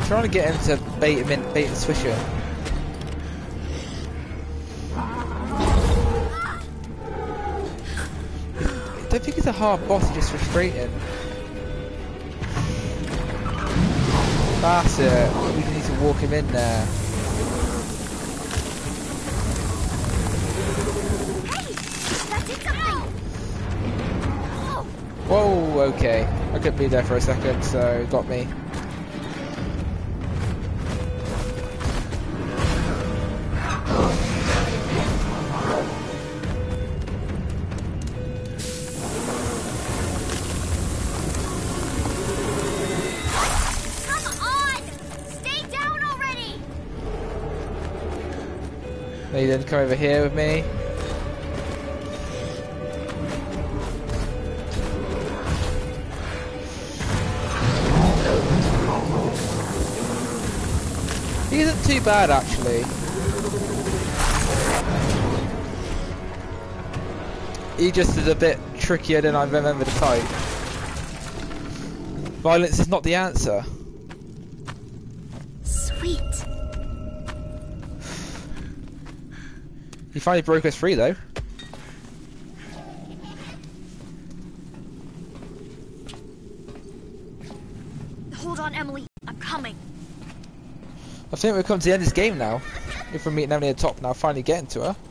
trying to get him to bait him in, bait and swish him. I don't think he's a hard boss, he's just frustrating. That's it. We need to walk him in there. Hey, that did something. Whoa, okay. I couldn't be there for a second, so it got me. Then come over here with me. He isn't too bad actually. He just is a bit trickier than I remember to fight. Violence is not the answer. Sweet. He finally broke us free though. Hold on, Emily. I'm coming. I think we've come to the end of this game now. If we're meeting Emily at the top now, finally getting to her.